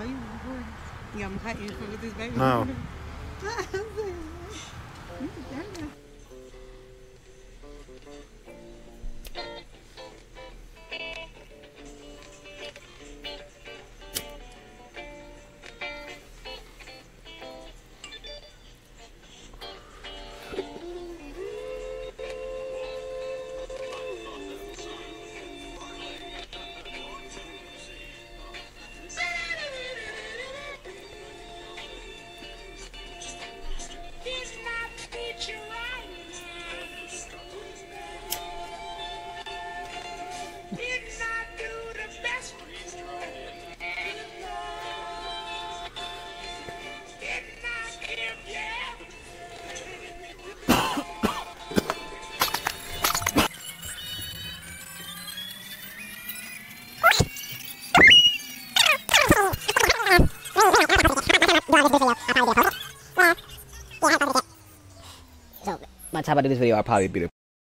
you recording? You got my hot info with this baby. No. So, by the time I do this video, I'll probably be the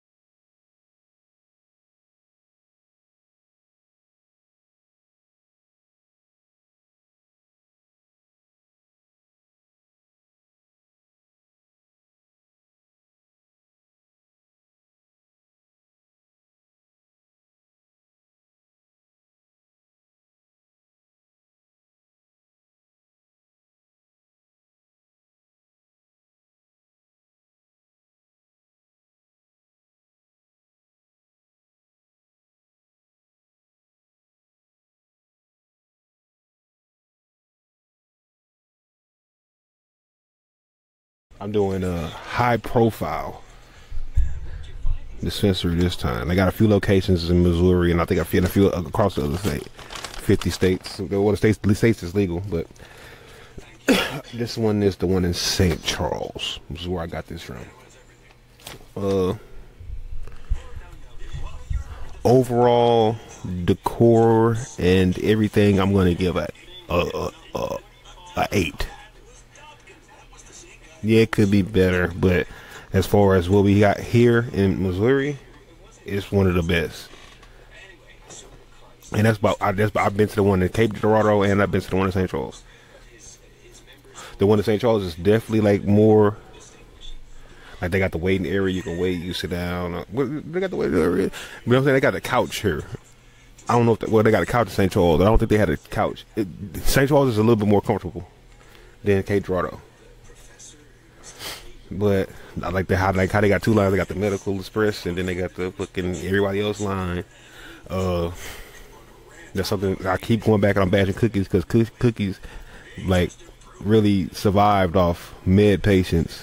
I'm doing a high profile dispensary this time. They got a few locations in Missouri, and I think a few across the other state. 50 states. Well, the states is legal, but this one is the one in St. Charles. This is where I got this from. Overall decor and everything, I'm gonna give a 8. Yeah, it could be better, but as far as what we got here in Missouri, it's one of the best. And that's about, I've been to the one in Cape Girardeau, and I've been to the one in St. Charles. The one in St. Charles is definitely like more, like they got the waiting area, you can wait, you sit down. They got the waiting area. You know what I'm saying? They got a couch here. I don't know if, well, they got a couch in St. Charles. I don't think they had a couch. St. Charles is a little bit more comfortable than Cape Girardeau. But I like how they got two lines. They got the medical express, and then they got the fucking everybody else line. That's something I keep going back and I'm bashing cookies, because cookies like really survived off med patients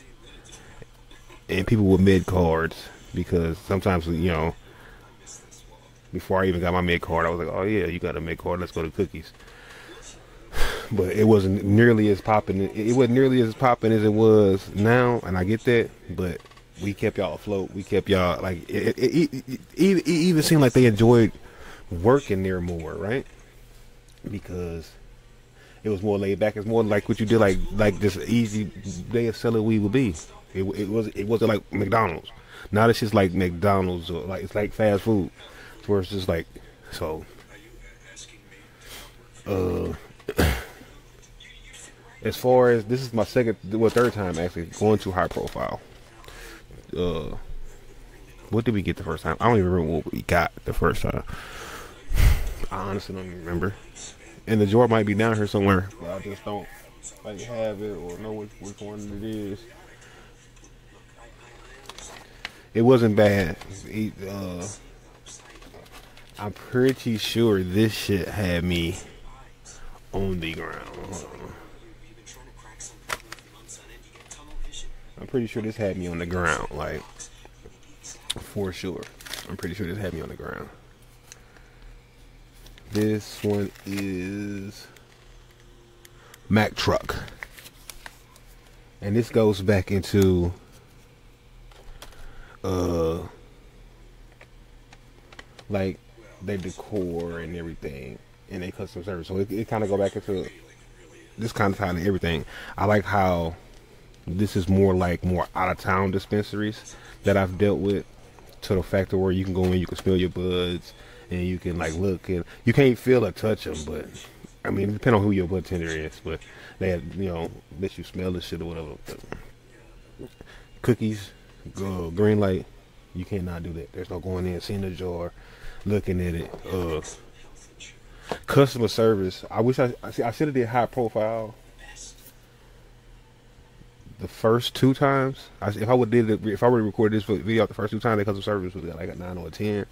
and people with med cards, because sometimes, you know, before I even got my med card, I was like, oh yeah, you got a med card, let's go to cookies. But it wasn't nearly as popping. It wasn't nearly as popping as it was now, and I get that. But we kept y'all afloat. We kept y'all, like, it even seemed like they enjoyed working there more, right? Because it was more laid back. It's more like what you did, like this easy day of selling weed would be. It wasn't like McDonald's. Now it's just like McDonald's, or like it's like fast food, where it's just like so. As far as, this is my third time actually going to high profile. What did we get the first time? I don't even remember what we got the first time. I honestly don't even remember. And the drawer might be down here somewhere, but I just don't like have it or know which one it is. It wasn't bad. I'm pretty sure this shit had me on the ground. I'm pretty sure this had me on the ground, like, for sure. I'm pretty sure this had me on the ground. This one is Mack Truck. And this goes back into like their decor and everything and their customer service. So it kind of go back into this kind of time and everything. I like how this is more out of town dispensaries that I've dealt with, to the factor where you can go in, you can smell your buds, and you can like look, and you can't feel or touch them, but I mean, it depends on who your bartender is, but they had, let you smell the shit or whatever. But cookies, green light, you cannot do that. There's no going in, seeing the jar, looking at it. Customer service, I wish I should have did high profile the first 2 times. If I would have recorded this video the first 2 times, the customer service would have got like a 9 or a 10.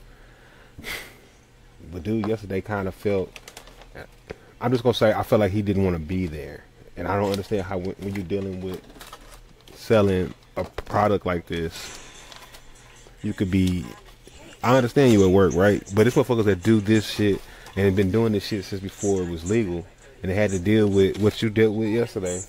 But dude, yesterday kind of felt. I'm just gonna say I felt like he didn't want to be there, and I don't understand how when you're dealing with selling a product like this, you could be. I understand you at work, right? But it's motherfuckers that do this shit and have been doing this shit since before it was legal, and they had to deal with what you dealt with yesterday.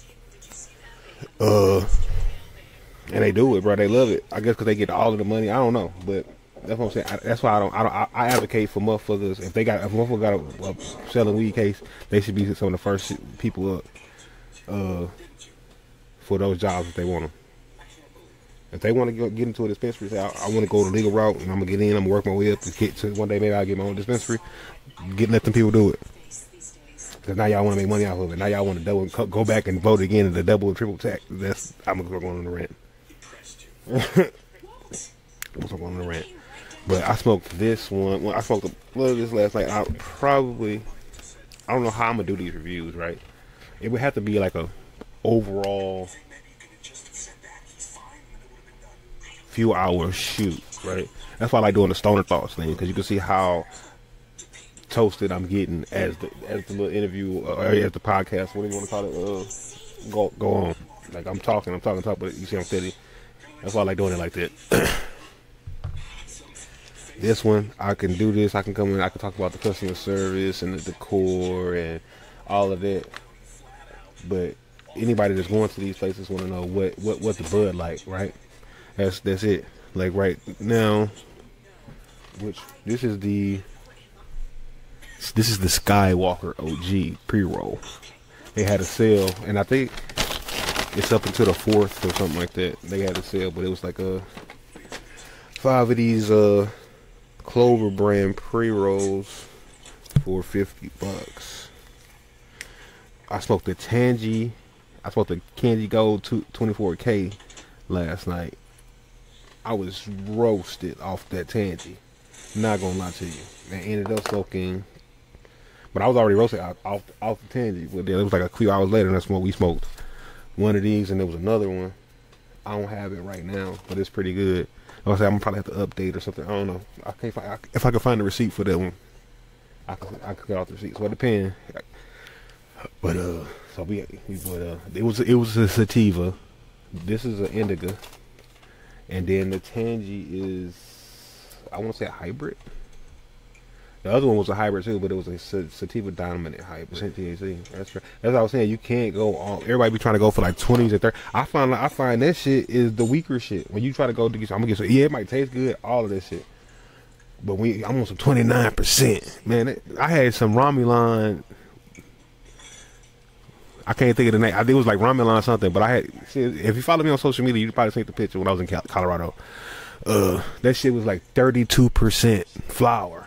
And they do it, bro. They love it. I guess because they get all of the money. I don't know, but that's what I'm saying. That's why I advocate for motherfuckers. If a motherfucker got a selling weed case, they should be some of the first people up for those jobs if they want them. If they want to get into a dispensary, say I want to go the legal route and I'm gonna get in. I'm gonna work my way up to get to one day. Maybe I'll get my own dispensary. Let them people do it. Because now y'all want to make money off of it. Now y'all want to go back and vote again at the double and triple tax. I'm gonna go on the rent. I'm gonna go on the rent. But I smoked this one. Well, I smoked a little of this last night. I don't know how I'm gonna do these reviews. Right? It would have to be like a overall few hour shoot. Right? That's why I like doing the stoner thoughts thing, because you can see how toasted I'm getting as the little interview or as the podcast, what do you want to call it, go on. Like I'm talking, but you see I'm steady. That's why I like doing it like that. This one, I can do this. I can come in. I can talk about the customer service and the decor and all of that. But anybody that's going to these places want to know what the bud like, right? That's it. Like right now, which this is the Skywalker OG pre-roll. They had a sale, and I think it's up until the 4th or something like that. They had a sale, but it was like 5 of these Clover brand pre-rolls for $50. I smoked the Tangy. I smoked the Candy Gold 24K last night. I was roasted off that Tangy. Not gonna lie to you. I ended up smoking, but I was already roasted off the Tangy. But then it was like a few hours later, and that's when we smoked one of these, and there was another one. I don't have it right now, but it's pretty good. I'm gonna probably have to update or something. I don't know. I can't find. If I can find the receipt for that one, I could get off the receipt. So it depends. But it was a sativa. This is an indica, and then the Tangy is, I want to say, a hybrid. The other one was a hybrid too, but it was a sativa dominant hybrid. THC. That's right. That's what I was saying. You can't go on. Everybody be trying to go for like 20s and 30s. I find that shit is the weaker shit. When you try to go to get, I'm gonna get some. Yeah, it might taste good. All of this shit. But I'm on some 29%. Man, I had some Romulan. I can't think of the name. I think it was like Romulan or something. But I had. If you follow me on social media, you probably seen the picture when I was in Colorado. That shit was like 32% flour.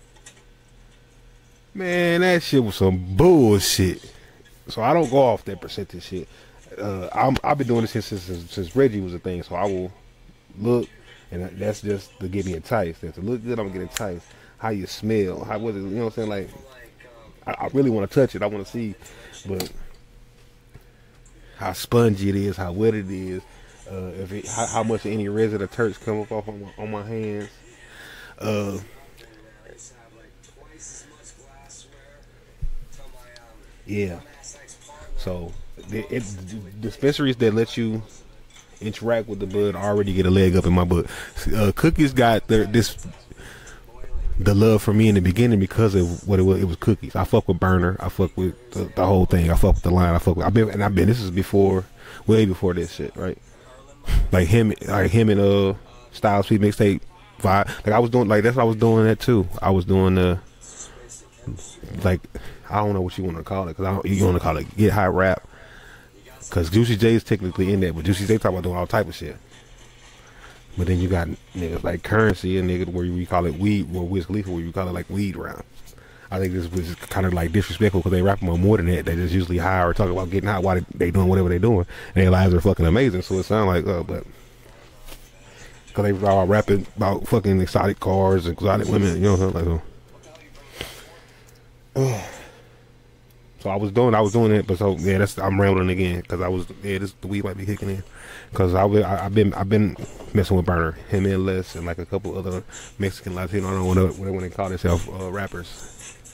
Man, that shit was some bullshit. So I don't go off that percentage shit. I've been doing this since Reggie was a thing. So I will look, and that's just to get me enticed. To look good, I'm gonna get enticed. How you smell? How was it? You know what I'm saying? Like, I really want to touch it. I want to see, but how spongy it is, how wet it is, how much of any resin or turds come up off on my hands. Yeah. So dispensaries that let you interact with the bud already get a leg up in my book. Cookies got the love for me in the beginning because of what it was. It was cookies. I fuck with Burner. I fuck with the whole thing. I fuck with the line. I've been. This is way before this shit, right? Like him and Styles P mixtape vibe. Like I was doing, like that's what I was doing that too. I was doing like, I don't know what you want to call it, because you want to call it get high rap, because Juicy J is technically in that, but Juicy J talk about doing all type of shit. But then you got niggas like Currency, and niggas where we call it weed, or Wiz Khalifa where you call it like weed round. I think this was kind of like disrespectful because they rap on more than that. They just usually high or talk about getting high while they doing whatever they doing, and their lives are fucking amazing. So it sounds like, but because they were all rapping about fucking exotic cars, exotic women, you know what I'm saying? Like, so I was doing it, but so yeah, I'm rambling again because the weed might be kicking in because I've been messing with Burner, him and Les, and like a couple other Mexican Latino. I don't know when they call themselves rappers.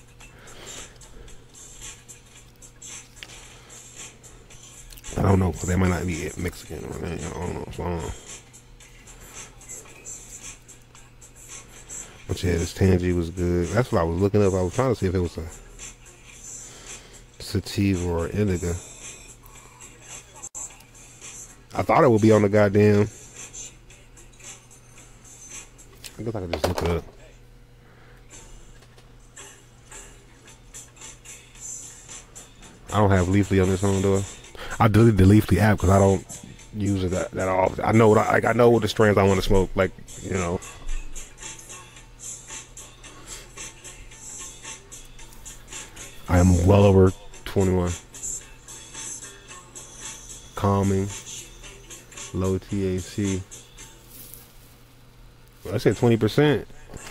I don't know because they might not be Mexican or anything. I don't know. So I don't know. But yeah, this Tangy was good. That's what I was looking up. I was trying to see if it was a sativa or indica. I thought it would be on the goddamn. I guess I could just look it up. I don't have Leafly on this phone though. I deleted the Leafly app because I don't use it that often. I know what the strands I want to smoke. Like, you know. I am well over 21. Calming. Low THC. I said 20%.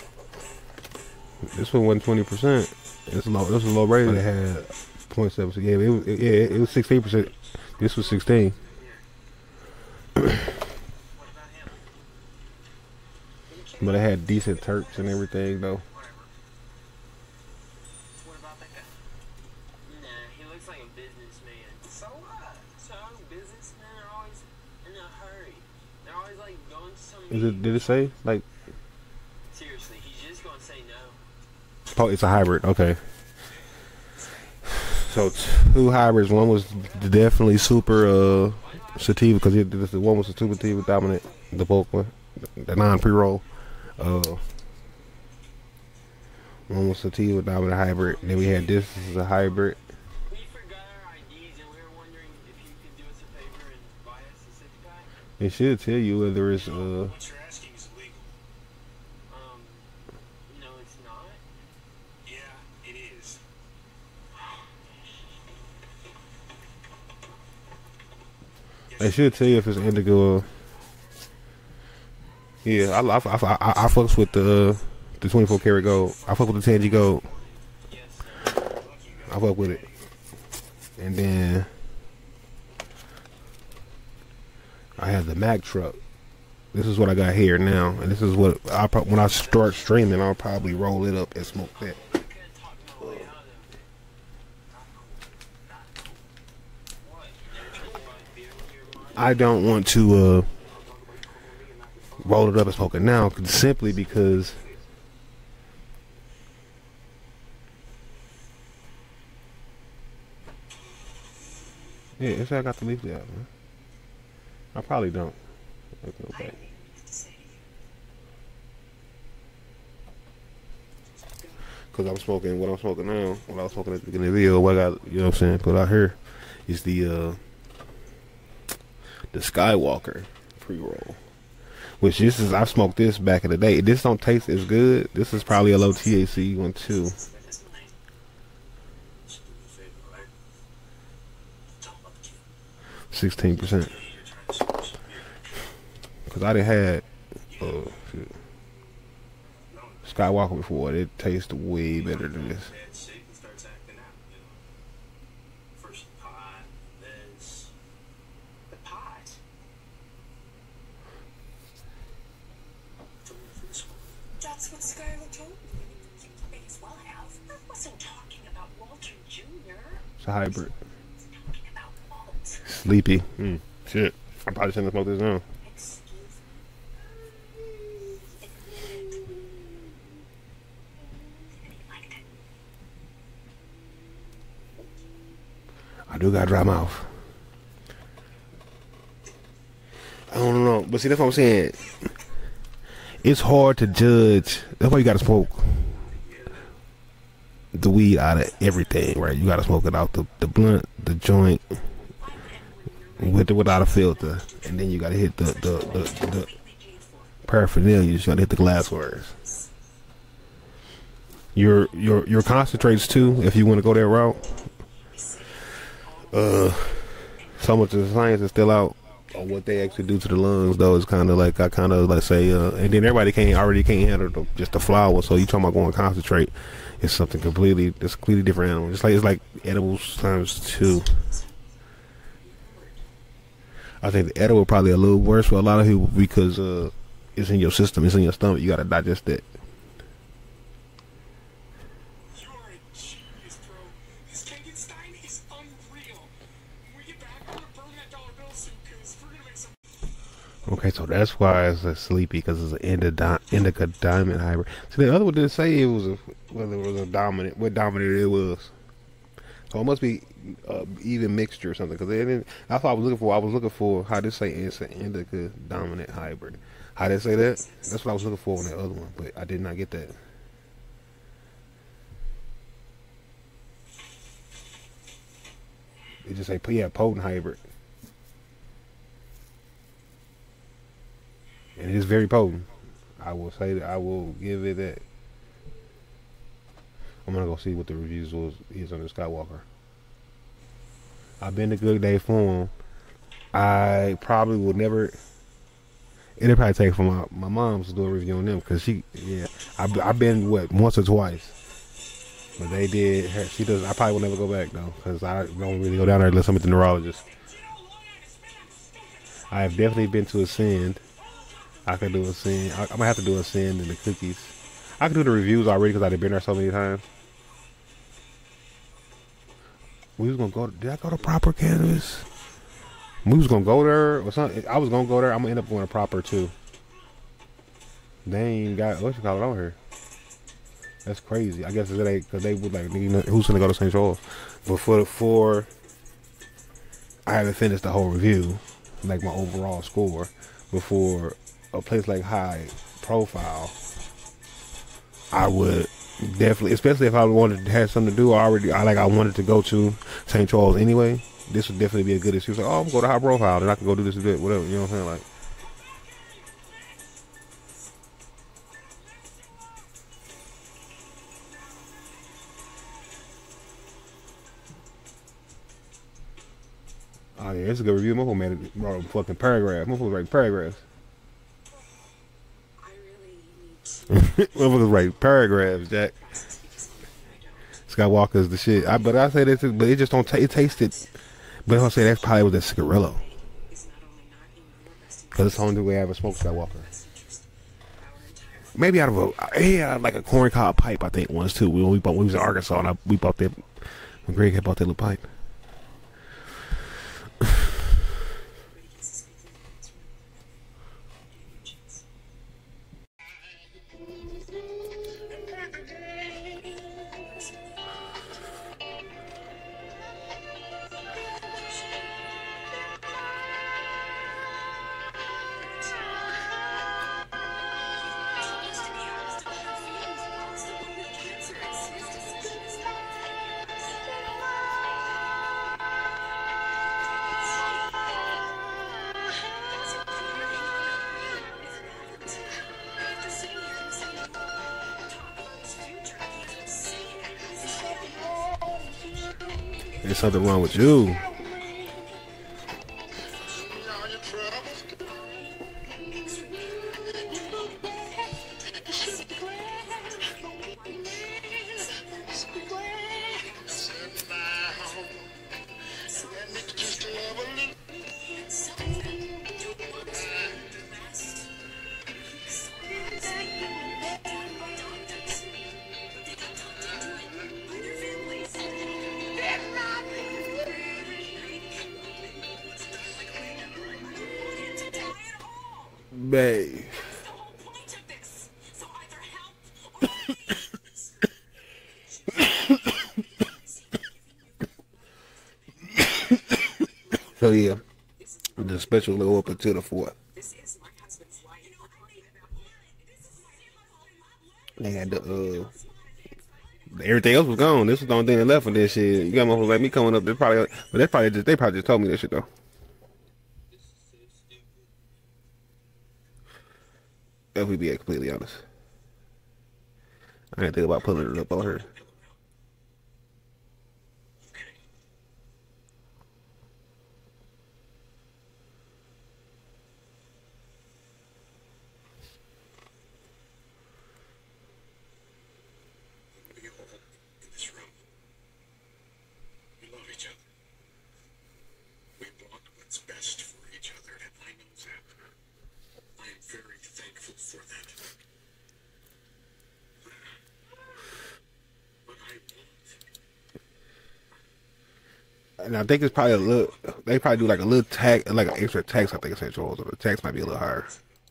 This one wasn't 20%. This was low rated. It had 0.7. Yeah, it was 16%. This was 16. But it had decent terps and everything though. Did it say like? Seriously, he's just gonna say no. Oh, it's a hybrid. Okay. So 2 hybrids. One was definitely super sativa because the one was a super sativa dominant, the bulk one, the non pre-roll. One was sativa dominant hybrid. Then we had this is a hybrid. We forgot our IDs and we were wondering if you could do us a favor and buy us a 6-pack. It should tell you whether it's What you're asking is illegal. No, it's not. Yeah, it is. They should tell you if it's indigo. Yeah, I fucks with the 24 karat gold. I fuck with the Tangy gold. I fuck with it. And then I have the Mac truck. This is what I got here now, and this is what when I start streaming, I'll probably roll it up and smoke that. I don't want to roll it up and smoke it now, simply because yeah, it's I got the leaflet out, man. I probably don't. Let's go back. Cause I'm smoking what I'm smoking now. What I was smoking at the beginning of the video, what I got, you know what I'm saying, put out here is the Skywalker pre-roll. Which this is, I've smoked this back in the day. This don't taste as good. This is probably a low THC one too. 16%. Cause I done had Skywalker before. It tastes way better than this. That's what Skylar told me. You may as well have. I wasn't talking about Walter Jr. It's a hybrid. Talking about Walt. Sleepy. Shit. I probably shouldn't have smoked this now. Excuse me. I do got dry mouth. I don't know, but see, that's what I'm saying. It's hard to judge. That's why you gotta smoke the weed out of everything, right? You gotta smoke it out the blunt, the joint, without a filter, and then you gotta hit the paraphernalia. You just gotta hit the glasswares. Your concentrates too, if you want to go that route. So much of the science is still out on what they actually do to the lungs, though. It's kind of like I kind of like say, and then everybody can't handle just the flower. So you talking about going concentrate? It's something completely, it's a completely different animal. It's like edibles times two. I think the edible probably a little worse for a lot of people because it's in your system, it's in your stomach. You gotta digest it. You are a genius, bro. This Frankenstein is unreal. When we get back, I'm gonna burn that dollar bill suit because we're gonna make some. Okay, so that's why it's sleepy because it's an indica diamond hybrid. See, the other one didn't say it was whether it was a dominant, what dominant it was. So it must be even mixture or something. Because that's what I was looking for. I was looking for how they say it's an indica dominant hybrid. How they say that? That's what I was looking for on that other one, but I did not get that. It just say, yeah, potent hybrid. And it is very potent. I will say that. I will give it that. I'm gonna go see what the reviews is on the Skywalker. I've been to Good Day for him. I probably will never. It'll probably take for my mom's to do a review on them because I've been once or twice, but they did. She does. I probably will never go back though because I don't really go down there unless I'm with the neurologist. I have definitely been to Ascend. I could do Ascend. I'm gonna have to do Ascend and the cookies. I can do the reviews already because I've been there so many times. We was gonna go. Did I go to Proper Cannabis? We was gonna go there or something. I was gonna go there. I'm gonna end up going to Proper too. They ain't got what you call it over here. That's crazy. I guess it's because they would like, you know, who's gonna go to St. Charles? But for I haven't finished the whole review, like my overall score. Before a place like High Profile, I would definitely, especially if I wanted to have something to do. I wanted to go to St. Charles anyway. This would definitely be a good excuse. Like, oh, I'm going to go to High Profile, then I can go do this a bit, whatever. You know what I'm saying? Like, oh yeah, it's a good review. My man wrote a fucking paragraph. My writing paragraphs. I really need to. Motherfuckers write paragraphs, Jack. Skywalker's the shit. But I say that, but it just don't. It tasted. But I'll say that's probably was that cigarillo. Because it's the only way I ever smoked Skywalker. Maybe out of like a corncob pipe, I think once too. We was in Arkansas and we bought that. When Greg had bought that little pipe. There's something wrong with you. Babe. So yeah, the special little up until the 4th. They had everything else was gone. This was the only thing that left for this shit. You got motherfuckers like me coming up. They probably just told me that shit though. If we be completely honest, I didn't think about pulling it up on her. We all in this room, we love each other. We want what's best for each other, and I know that. I am very thankful for that. But I want. And I think it's probably a little. They probably do like a little tax, like an extra tax. I think it's Charles, so the tax might be a little higher.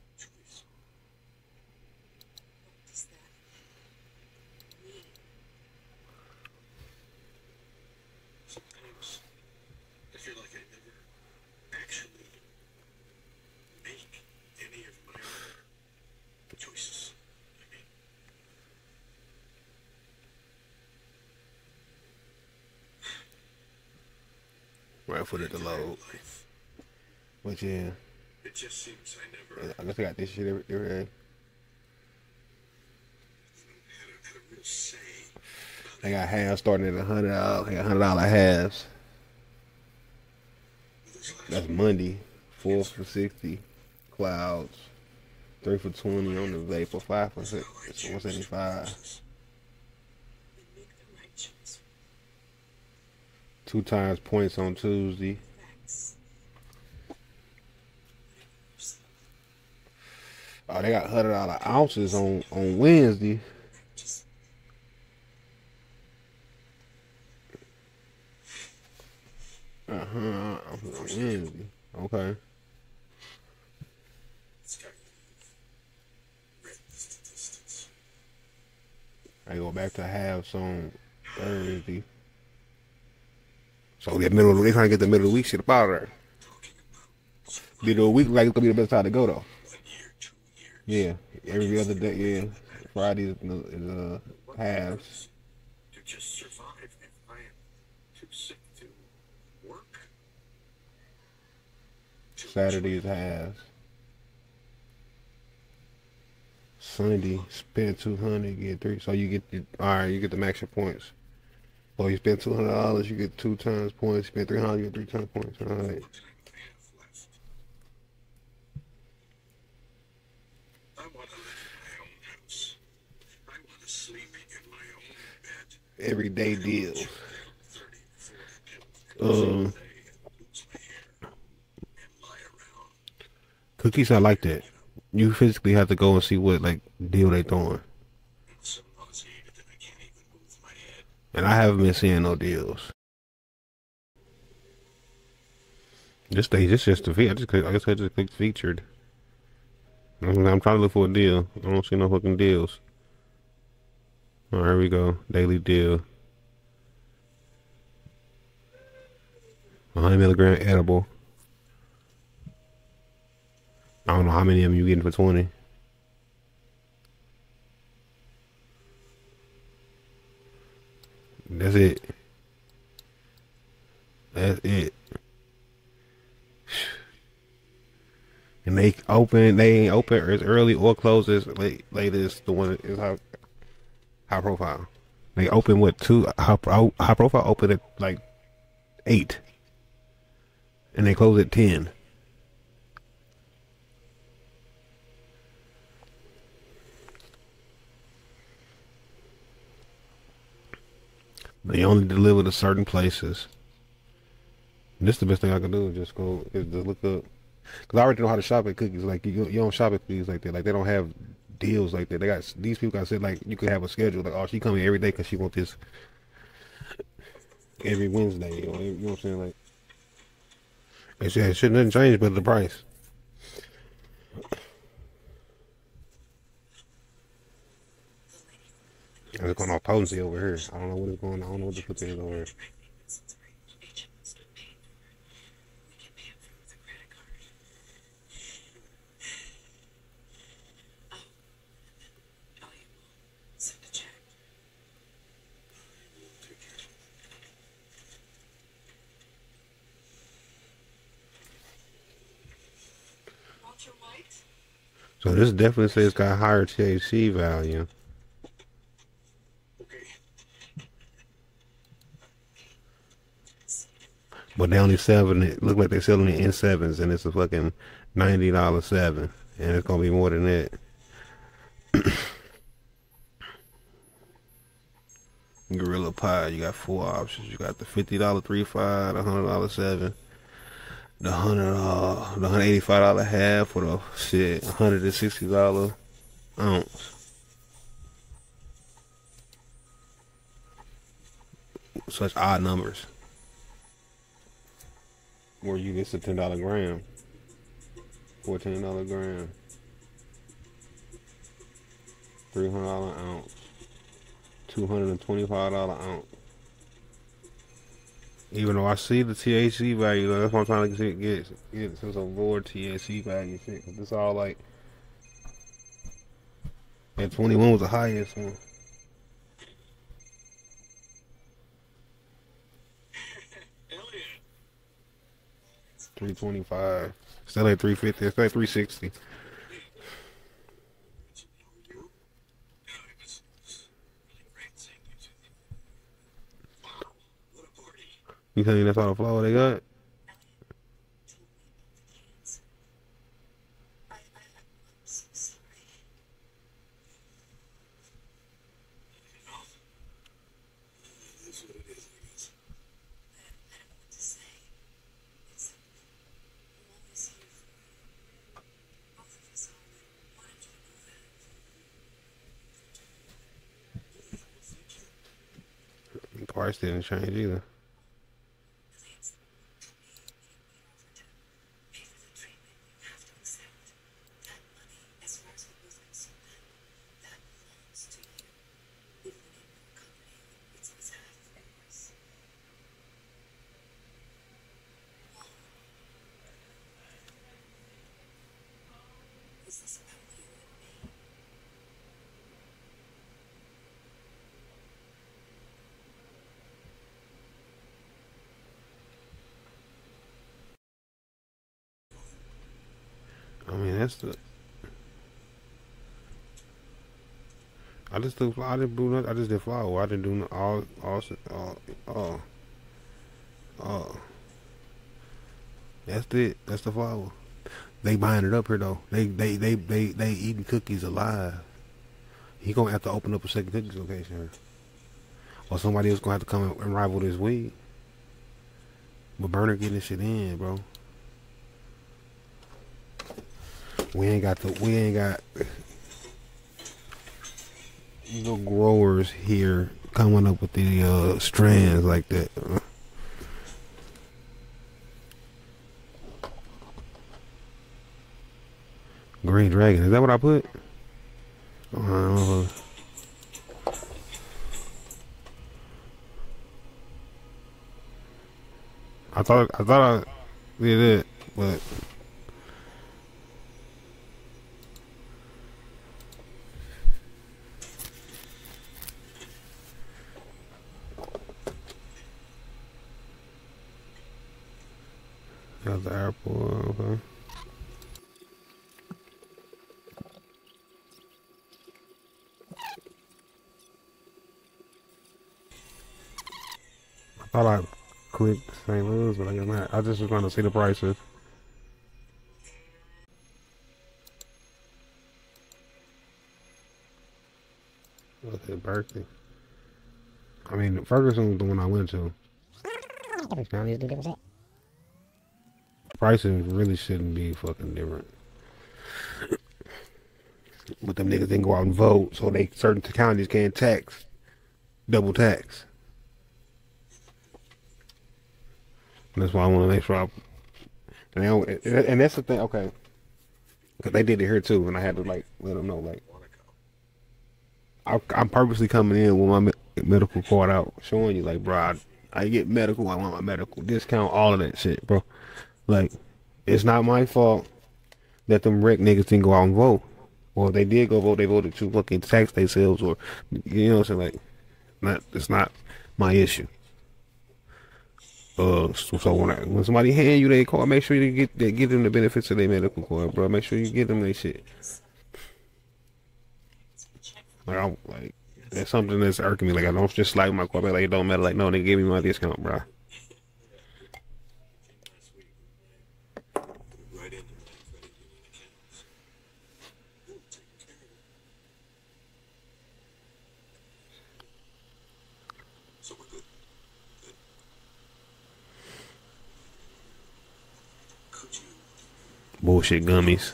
Sometimes I feel like I never actually make any of my own choices. I mean, Right foot at the load. life, But yeah, it just seems I never I guess I got this shit every day. had a real say. They got halves starting at $100. They got $100 halves. That's Monday. 4 for 60. Clouds. 3 for 20 on the vapor. 5 for 175. 2 times points on Tuesday. Oh, they got $100 ounces on Wednesday. On Wednesday. Okay. I go back to halves on Thursday. So that middle, they trying to get the middle of the week shit up out of there. Middle of the week, like it's gonna be the best time to go though. Yeah, every other day. Yeah, Friday is halves. To just survive if I am too sick to work. Saturday is halves. Sunday, spend 200, get 3. So you get the, all right. You get the max your points. So you spend $200, you get 2 times points. Spend 300, you get 3 times points. All right. I want to live in my own house. I want to sleep in my own bed. Everyday deals. 30, 40 pills Um, lose my hair and lie around. Cookies, I like that. You physically have to go and see what like deal they throwing. I'm so nauseated that I can't even move my head. And I haven't been seeing no deals. This just the feed. I guess I just clicked featured. I'm trying to look for a deal. I don't see no fucking deals. All right, here we go. Daily deal. 100 milligram edible. I don't know how many of them you getting for 20. That's it. That's it. And they ain't open as early or close as late as the one is high profile. They open what, 2 high profile open at like 8. And they close at 10. They only deliver to certain places. And this is the best thing I can do is just look up. Cause I already know how to shop at Cookies. Like you don't shop at Cookies like that. Like they don't have deals like that. They got these people. I said like you could have a schedule. Like, oh, she come here every day because she want this every Wednesday. You know what I'm saying? Like it shouldn't nothing change but the price. It's going off potency over here. I don't know what is going on. I don't know what the fuck is over here. So this definitely says it's got higher THC value. But they only selling it. Look like they're selling it in sevens, and it's a fucking $90 seven, and it's gonna be more than that. Gorilla Pie, you got 4 options. You got the $50 3.5, the $100 seven, the $185 half, or the shit $160 ounce. Such odd numbers. Where you get a $10 gram, $14 gram, $300 ounce, $225 ounce. Even though I see the THC value, that's what I'm trying to get some more THC value shit. Cause it's all like, and 21 was the highest one. Hell yeah. 325. Still at 350. It's like 360. It was really great seeing you two. Wow, what a party. You think that's all the flower they got? That's what it is, I guess. The price didn't change either. I mean, that's the. I just did I just did flower. I didn't do all. That's it. That's the flower. They buying it up here though. They eating cookies alive. He gonna have to open up a second cookies location here, or somebody else gonna have to come and rival this weed. But Burner getting this shit in, bro. We ain't got the growers here coming up with the strands like that. Green Dragon, is that what I put? I thought I did it, but got the airport. Okay. I thought I clicked St. Louis, but I guess not. I just was trying to see the prices. Okay, Berkeley. I mean, Ferguson was the one I went to. Prices really shouldn't be fucking different. But them niggas didn't go out and vote, so they certain counties can't double tax. And that's why I want to make sure and that's the thing, okay. Because they did it here too, and I had to like let them know, like, I'm purposely coming in with my medical card out, showing you, like, bro, I get medical, I want my medical discount, all of that shit, bro. Like, it's not my fault that them wreck niggas didn't go out and vote. Or if they did go vote, they voted to fucking tax themselves, or, you know what I'm saying, like, it's not my issue. So when somebody hand you their card, make sure you get them the benefits of their medical card, bro. Make sure you get them their shit. Like, that's something that's irking me. Like, I don't just like my card, like, it don't matter. Like, no, they gave me my discount, bro. bullshit gummies.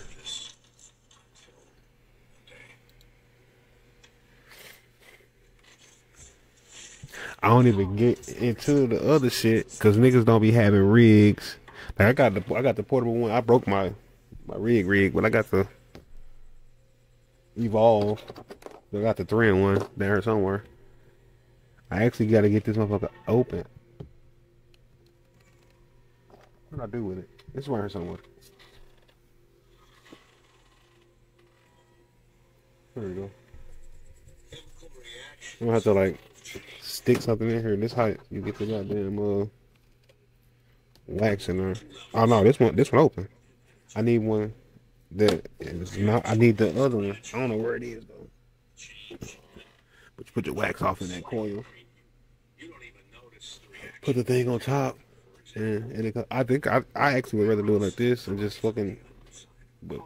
I don't even get into the other shit because niggas don't be having rigs. Like I got the portable one. I broke my rig, but I got the Evolve. I got the 3-in-1 down here somewhere. I actually got to get this motherfucker open. What do I do with it? It's right here somewhere. There we go. I'm gonna have to like stick something in here. This height, you get the goddamn wax in there. Oh no, this one open. I need one that is not. I need the other one. I don't know where it is though. But you put the wax off in that coil. Put the thing on top, and I think I actually would rather do it like this and just fucking. But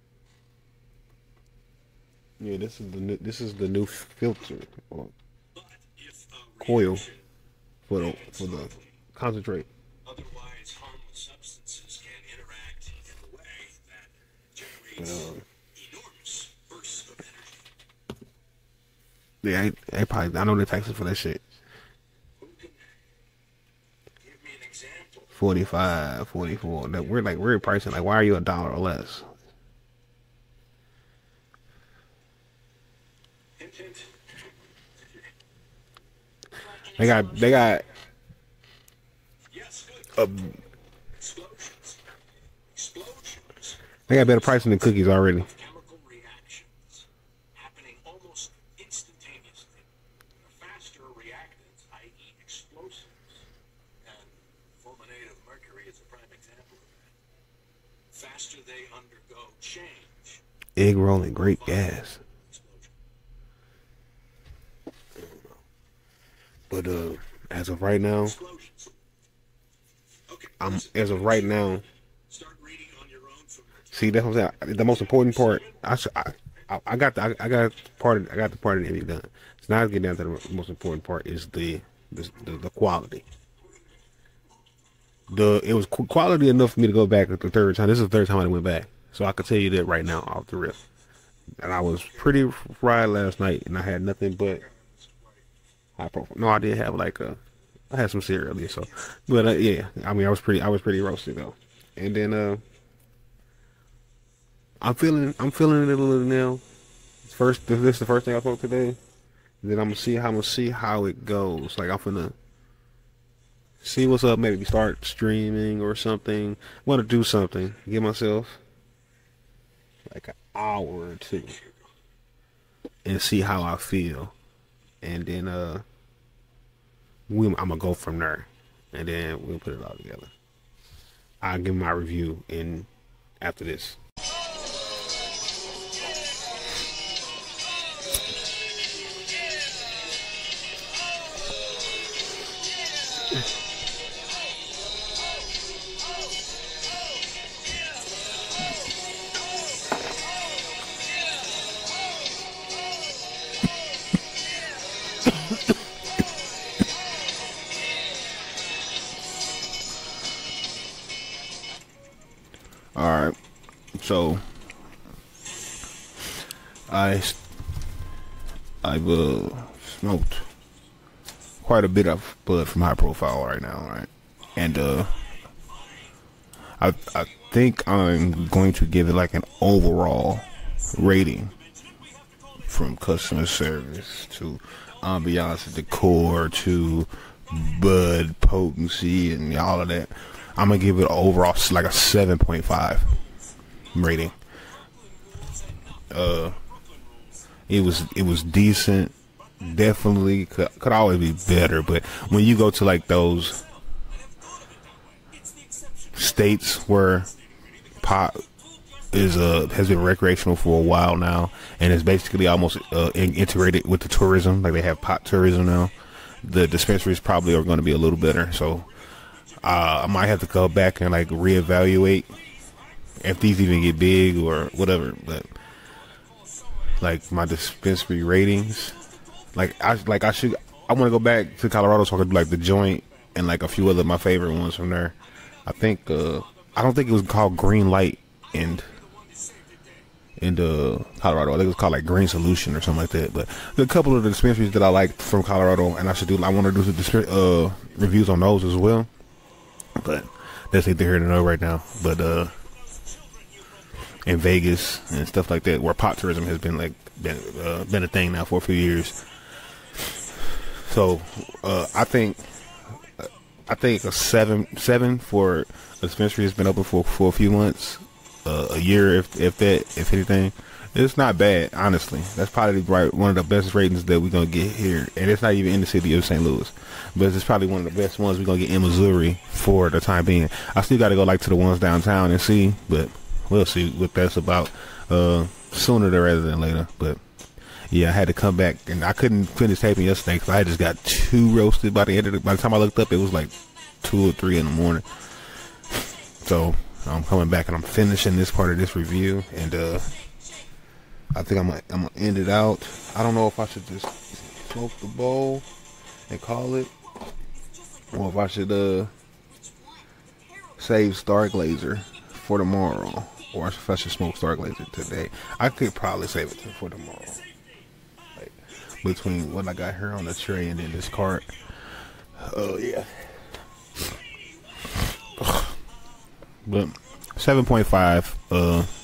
yeah, this is the new filter or coil for the concentrate. Otherwise, harmless substances can interact in a way that generates enormous bursts of energy. Yeah, they probably. I know they're taxing for that shit. Who can give me an example? 45, 44. That we're pricing like, why are you $1 or less? Hint, hint. They got Yes, a, good. Explosions. Explosions they got better pricing than cookies already. of chemical reactions happening almost instantaneously. The faster reactants, i.e. explosives, and fulminate of mercury is a prime example of that. Faster they undergo change. Egg roll and great gas. But as of right now, Explosions. Okay. as of right now, Start reading on your own from see that's what I'm saying. The most important part, I got the part of the ending done. So now let's get down to the most important part is the quality. It was quality enough for me to go back the third time. This is the third time I went back, so I can tell you that right now off the rip. And I was pretty fried last night, and I had nothing but high profile. No, I did have I had some cereal, so. But yeah, I mean, I was pretty roasted though. And then I'm feeling it a little now. This is the first thing I spoke today. Then I'm gonna see how it goes. Like I'm gonna see what's up. Maybe start streaming or something. Want to do something. Give myself like an hour or two and see how I feel. And then I'm gonna go from there. And then we'll put it all together. I'll give my review in after this. Alright, so I've smoked quite a bit of bud from High Profile right now, right? And I think I'm going to give it like an overall rating from customer service to ambiance, decor to bud potency and all of that. I'm gonna give it overall like a 7.5 rating. It was decent. Definitely could always be better, but when you go to like those states where pot has been recreational for a while now, and it's basically almost integrated with the tourism, like they have pot tourism now, the dispensaries probably are going to be a little better. So I might have to go back and like reevaluate if these even get big or whatever. But like my dispensary ratings, I want to go back to Colorado so I could do like the Joint and like a few other my favorite ones from there. I think I don't think it was called Green Light in Colorado. I think it's called like Green Solution or something like that. But a couple of the dispensaries that I like from Colorado, and I want to do some reviews on those as well. But that's neither here nor there right now. But in Vegas and stuff like that, where pot tourism has been a thing now for a few years. So I think a seven for a dispensary has been open for a few months, a year if anything. It's not bad, honestly. That's probably one of the best ratings that we're gonna get here, and it's not even in the city of St. Louis, but it's probably one of the best ones we're gonna get in Missouri for the time being. I still got to go to the ones downtown and see, but we'll see what that's about sooner rather than later. But yeah, I had to come back, and I couldn't finish taping yesterday because I just got too roasted by the time I looked up. It was like 2 or 3 in the morning. So I'm coming back and I'm finishing this part of this review, and I think I'm gonna end it out. I don't know if I should just smoke the bowl and call it, or if I should save Stargazer for tomorrow, or if I should smoke Stargazer today. I could probably save it for tomorrow, like between what I got here on the tray and then this cart. Oh yeah. But 7.5